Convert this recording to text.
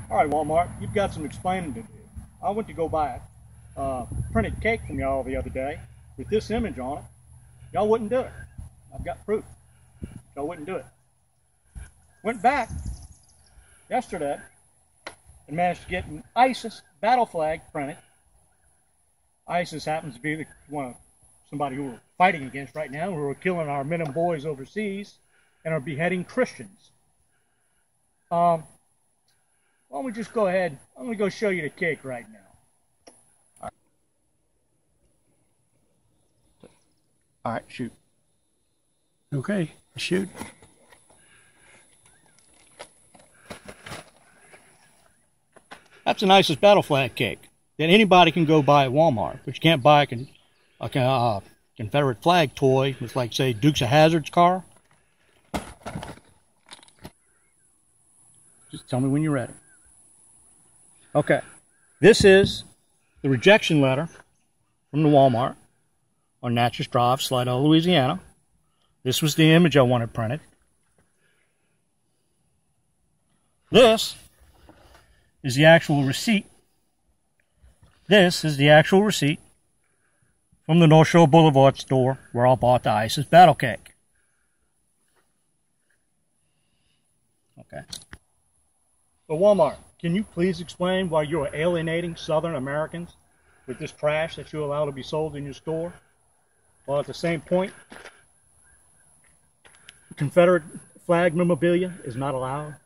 All right, Walmart, you've got some explaining to do. I went to go buy a printed cake from y'all the other day with this image on it. Y'all wouldn't do it. I've got proof. Y'all wouldn't do it. Went back yesterday and managed to get an ISIS battle flag printed. ISIS happens to be somebody who we're fighting against right now, who are killing our men and boys overseas and are beheading Christians. Why don't we just go ahead, I'm going to go show you the cake right now. All right, shoot. Okay, shoot. That's an ISIS battle flag cake that anybody can go buy at Walmart, but you can't buy a Confederate flag toy with, like, say, Dukes of Hazzard's car. Just tell me when you're ready. Okay, this is the rejection letter from the Walmart on Natchez Drive, SLIDELL, Louisiana. This was the image I wanted printed. This is the actual receipt. This is the actual receipt from the North Shore Boulevard store where I bought the ISIS battle cake. Okay. So Walmart, can you please explain why you are alienating Southern Americans with this trash that you allow to be sold in your store, while at the same point, Confederate flag memorabilia is not allowed?